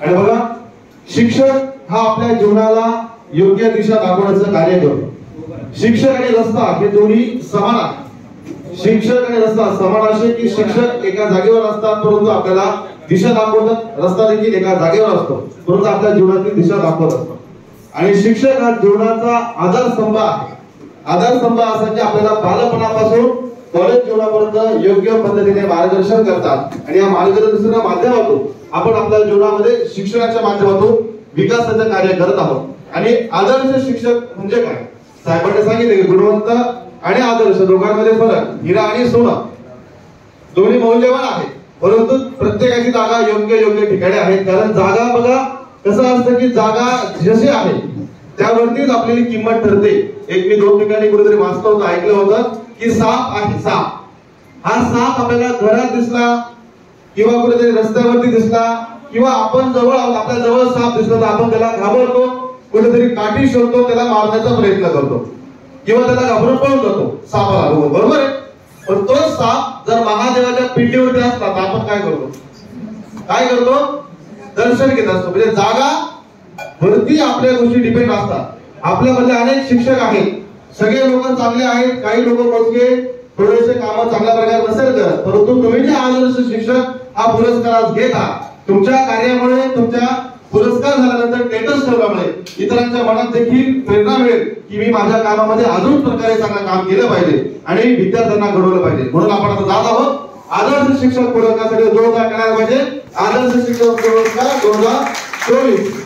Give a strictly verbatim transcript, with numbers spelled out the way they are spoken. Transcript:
आणि बघा, शिक्षक हा आपल्या जीवनाला योग्य दिशा दाखवण्याचं कार्य करतो. शिक्षक आणि रस्ता हे दोन्ही समान आहेत. शिक्षक आणि रस्ता समान असे की शिक्षक एका जागेवर असतात परंतु आपल्याला दिशा दाखवतात, रस्ता देखील एका जागेवर असतो परंतु आपल्या जीवनाची दिशा दाखवत असतो. आणि शिक्षक हा जीवनाचा आधारस्तंभ आहे. आधारस्तंभ असा की आपल्याला बालपणापासून कॉलेज जीवनापर्यंत योग्य पद्धतीने मार्गदर्शन करतात आणि या मार्गदर्शनाच्या माध्यमातून आपण आपल्या जीवनामध्ये शिक्षणाच्या माध्यमातून विकासाचे कार्य करत आहोत. आणि आदर्श शिक्षक म्हणजे काय? साहेबांनी सांगितले की गुणवंत आणि आदर्श दोघांमध्ये फरक. हिरा आणि सोना दोन्ही मौल्यवान आहेत परंतु प्रत्येकाची जागा योग्य योग्य ठिकाणी आहे. कारण जागा बघा कसं असतं की जागा जशी आहे त्यावरतीच आपली किंमत ठरते. एक मी दोन ठिकाणी कुठेतरी वाचलं होतं, ऐकलं होतं की साप आहे, साप हा साप आपल्याला घरात दिसला किंवा कुठेतरी रस्त्यावरती दिसला किंवा आपण जवळ आहोत, आपल्या जवळ साप दिसला तर आपण त्याला घाबरतो, कुठेतरी काठी शोधतो, त्याला मारण्याचा प्रयत्न करतो किंवा त्याला घाबरून पळून जातो सापाला, बरोबर आहे. पण तो साप जर महादेवाच्या पिंडीवरती असला तर आपण काय करतो? काय करतो? दर्शन घेत असतो. म्हणजे जागा वरती आपल्या गोष्टी डिपेंड असतात. आपल्यामध्ये अनेक शिक्षक आहेत, सगळे लोक चांगले आहेत, काही लोक मोजके थोडेसे काम चांगल्या प्रकारे नसेल करत परंतु तुम्ही जे आदर्श शिक्षक हा पुरस्कार आज घेत आहात, तुमच्या कार्यामुळे तुमच्या पुरस्कार झाल्यानंतर स्टेटस ठेवल्यामुळे इतरांच्या मनात देखील प्रेरणा मिळेल की मी माझ्या कामामध्ये अजून प्रकारे चांगलं काम केलं पाहिजे आणि विद्यार्थ्यांना घडवलं पाहिजे. म्हणून आपण आता जात आहोत आदर्श शिक्षक पुरस्कारासाठी दोन हजार करायला पाहिजे. आदर्श शिक्षक पुरस्कार दोन हजार चोवीस